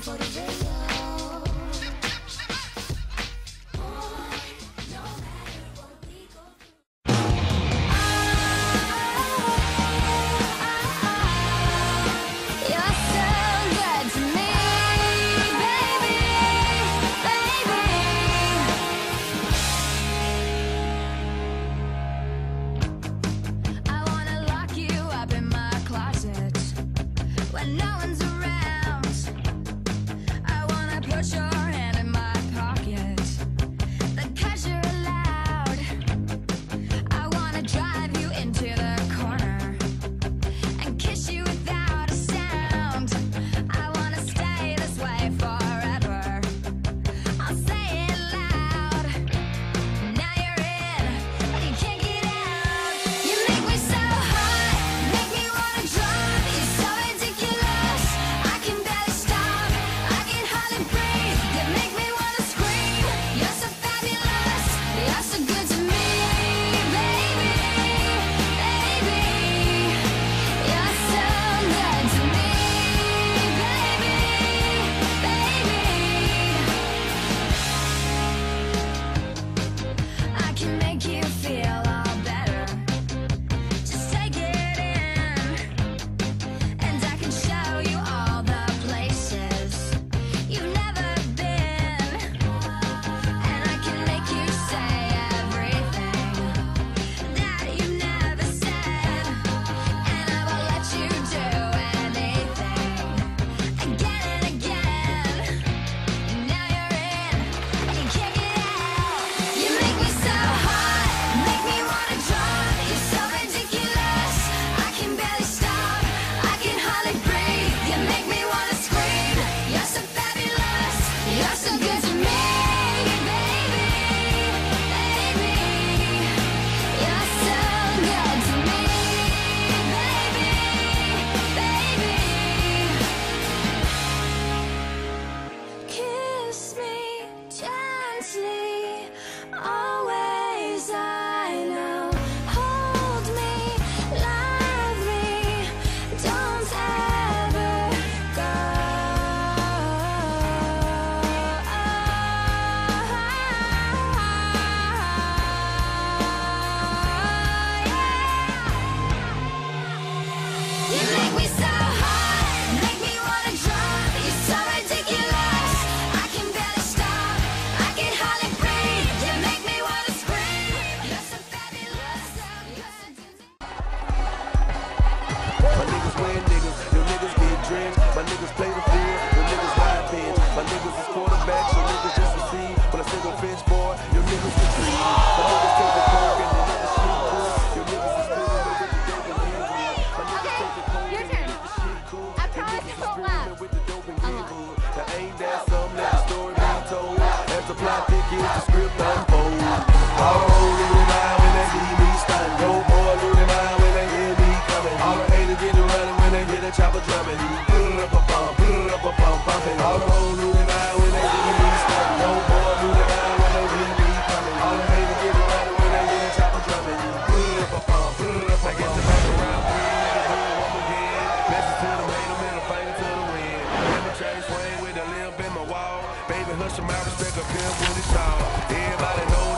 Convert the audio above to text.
for the video. My niggas play the field, your niggas ride pins. My niggas is quarterbacks, your niggas just receive. When I single fence boy, your niggas retrieve. My niggas take the coke and they let the shit cool. Your niggas is screaming with the dope and get good. My niggas take the coke and they let the shit cool. I promise you won't laugh. With the dope and get good. Now ain't that something, let the story be told. As the plot thickens, the script unfolds. All the hoes in the line when they see me stunned. No boy lose their mind when they hear me coming. All the haters get to running when they hear the chopper drumming. All the hoes lose their mind when they see me stunned. No boy lose their mind when they hear me coming. All the haters get to running when they hear the chopper drumming. I get to back around, niggas doing one again. Message to the main, middle finger to the wind. Let me train swing with a limp in my wall. Baby, hush your mouth, respect a pimp when it's all. Everybody knows